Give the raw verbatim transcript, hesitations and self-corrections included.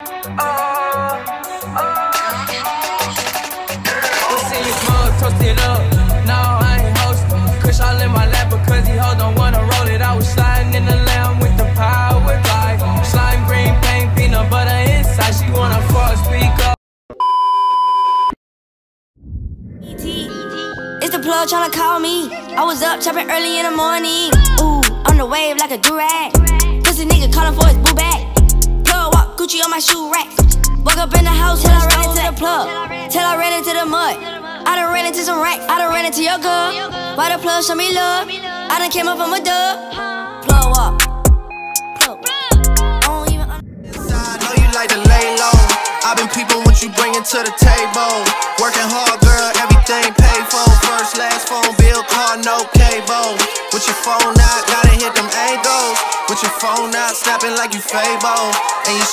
Toasted up, no, I ain't hosting. Kush all in my lap because he hold don't wanna roll it. I was sliding in the lamb with the power glide. Slime green paint, peanut butter inside. She wanna fuck, speak up. It's the plug tryna call me. I was up chopping early in the morning. Ooh, on the wave like a durag. Pussy nigga calling for his boo bag. Plug walk, Gucci on my shoe rack. Woke up in the house till I ran into the plug. Till I ran into the mud. I done ran into some racks, I done ran into your girl. Why the plug show me love? I done came up from a dub. Plug walk. Plug walk. I don't even I know you like to lay low. I've been peeping what you bringing to the table. Working hard, girl, everything paid for. First, last phone bill, car, no cable. With your phone out, gotta hit them angles. With your phone out, snapping like you Fable. And you